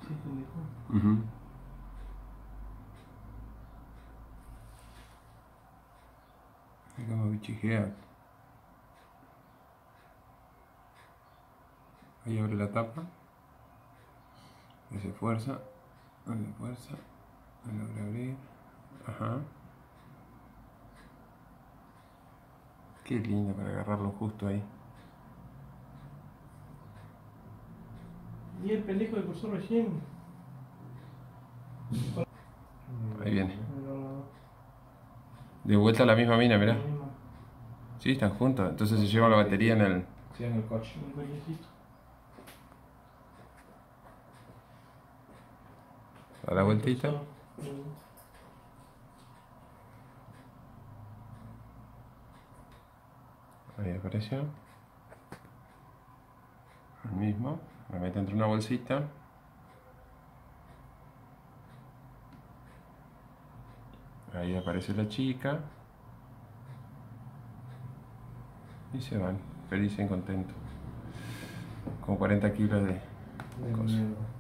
Sí, pendejo. Mira cómo bichijea. Ahí abre la tapa. Hace fuerza. Hace fuerza. Lo logra abrir. Ajá. Qué lindo para agarrarlo justo ahí. Y el pendejo que cruzó recién. Ahí viene. No, De vuelta a la misma mina, mirá. la misma. Sí, están juntos. Entonces se lleva la batería en el... Sí, en el coche. Un cochecito. A la vueltita. Ahí apareció. El mismo. Lo mete entre una bolsita. Ahí aparece la chica. Y se van. Felices y contentos. Como 40 kilos de cosas.